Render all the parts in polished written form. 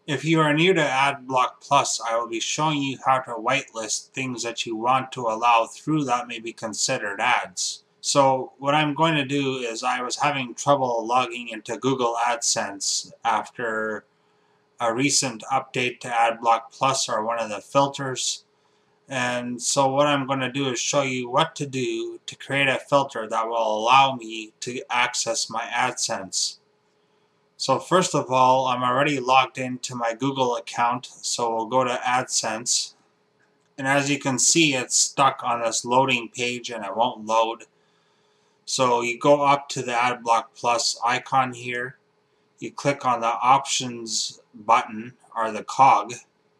If you are new to Adblock Plus, I will be showing you how to whitelist things that you want to allow through that may be considered ads. So what I'm going to do is I was having trouble logging into Google AdSense after a recent update to Adblock Plus or one of the filters. And so what I'm going to do is show you what to do to create a filter that will allow me to access my AdSense. So first of all, I'm already logged into my Google account, so we'll go to AdSense. And as you can see, it's stuck on this loading page and it won't load. So you go up to the Adblock Plus icon here. You click on the Options button, or the cog.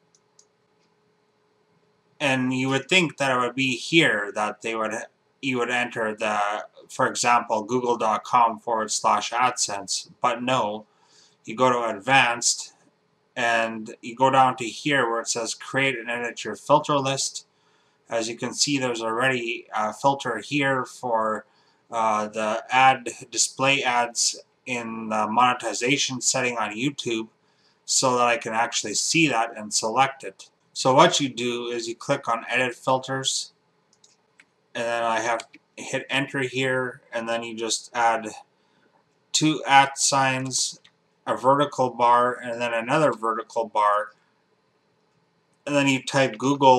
And you would think that it would be here that you would enter the, for example, google.com/AdSense, but no. You go to Advanced, and you go down to here where it says Create and Edit Your Filter List. As you can see, there's already a filter here for the display ads in the monetization setting on YouTube, so that I can actually see that and select it. So what you do is you click on Edit Filters, and then I have to hit Enter here, and then you just add 2 @ signs, a vertical bar, and then another vertical bar, and then you type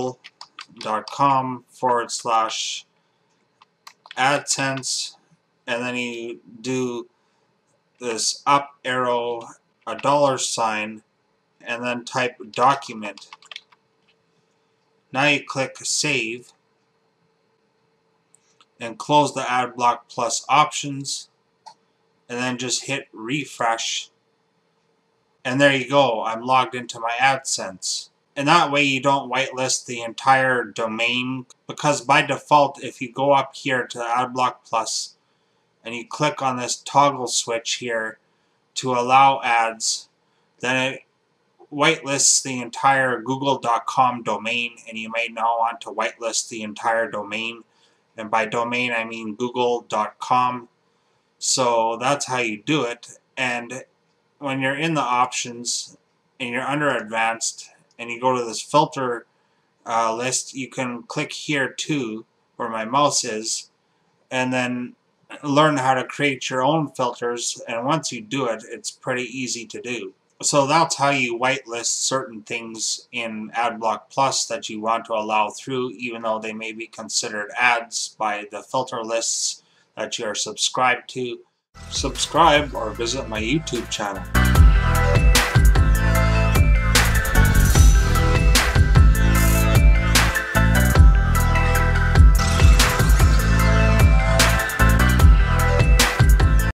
google.com/AdSense, and then you do this up arrow, a $sign, and then type document. Now you click Save and close the Adblock Plus options, and then just hit refresh. And there you go, I'm logged into my AdSense. And that way you don't whitelist the entire domain, because by default, if you go up here to Adblock Plus and you click on this toggle switch here to allow ads, then it whitelists the entire google.com domain, and you may now want to whitelist the entire domain. And by domain I mean google.com. So that's how you do it. And when you're in the options and you're under Advanced and you go to this filter list, you can click here too, where my mouse is, and then learn how to create your own filters. And once you do it, it's pretty easy to do. So that's how you whitelist certain things in Adblock Plus that you want to allow through, even though they may be considered ads by the filter lists that you are subscribed to. Subscribe or visit my YouTube channel.